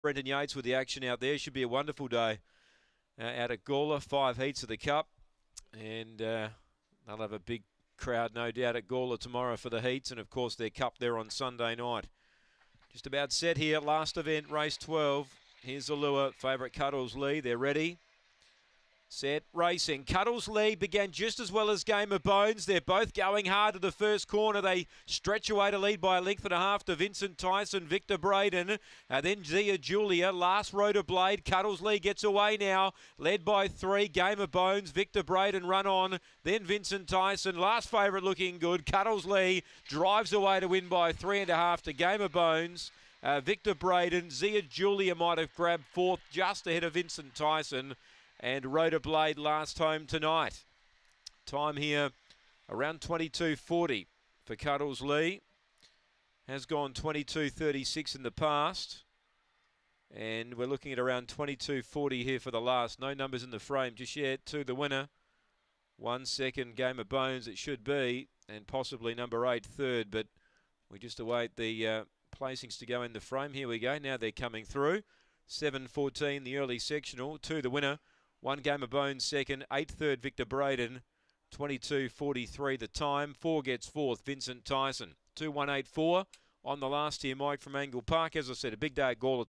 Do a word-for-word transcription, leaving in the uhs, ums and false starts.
Brendan Yates with the action out there. Should be a wonderful day uh, out at Gawler. Five heats of the Cup. And uh, they'll have a big crowd, no doubt, at Gawler tomorrow for the heats. And, of course, their Cup there on Sunday night. Just about set here. Last event, race twelve. Here's the lure. Favourite Cuddles Lee. They're ready. Set, racing. Cuddles Lee began just as well as Game of Bones. They're both going hard to the first corner. They stretch away to lead by a length and a half to Vincent Tyson, Victor Braden, and then Zia Julia. Last Rhoda Blade. Cuddles Lee gets away now, led by three. Game of Bones, Victor Braden run on, then Vincent Tyson. Last favourite looking good. Cuddles Lee drives away to win by three and a half to Game of Bones. Uh, Victor Braden, Zia Julia might have grabbed fourth just ahead of Vincent Tyson. And Rhoda Blade last home tonight. Time here around twenty-two forty for Cuddles Lee. Has gone twenty-two thirty-six in the past. And we're looking at around twenty-two forty here for the last. No numbers in the frame just yet. To the winner. One second, Game of Bones it should be. And possibly number eight third. But we just await the uh, placings to go in the frame. Here we go. Now they're coming through. seven fourteen the early sectional. To the winner. One Game of Bones second, eight third Victor Braden, twenty-two forty-three the time. Four gets fourth, Vincent Tyson. two one eight four on the last here, Mike from Angle Park. As I said, a big day at Gawler.